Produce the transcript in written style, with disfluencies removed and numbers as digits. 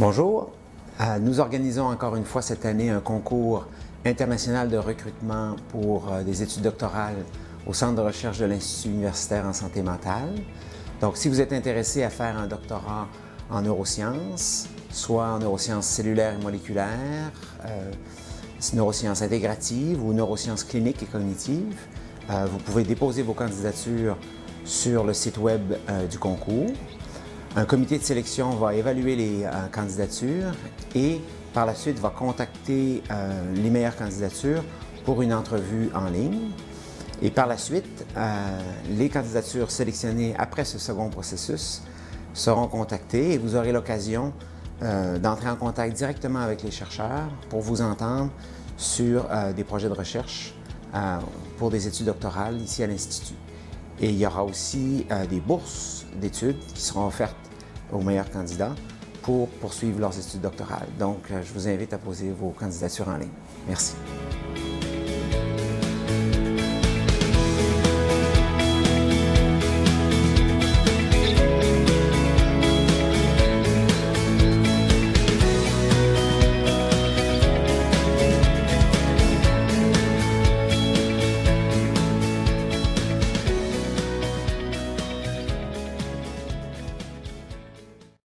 Bonjour. Nous organisons encore une fois cette année un concours international de recrutement pour des études doctorales au Centre de recherche de l'Institut universitaire en santé mentale. Donc, si vous êtes intéressé à faire un doctorat en neurosciences, soit en neurosciences cellulaires et moléculaires, neurosciences intégratives ou neurosciences cliniques et cognitives, vous pouvez déposer vos candidatures sur le site web du concours. Un comité de sélection va évaluer les candidatures et par la suite va contacter les meilleures candidatures pour une entrevue en ligne. Et par la suite, les candidatures sélectionnées après ce second processus seront contactées et vous aurez l'occasion d'entrer en contact directement avec les chercheurs pour vous entendre sur des projets de recherche pour des études doctorales ici à l'Institut. Et il y aura aussi des bourses d'études qui seront offertes aux meilleurs candidats pour poursuivre leurs études doctorales. Donc, je vous invite à poser vos candidatures en ligne. Merci.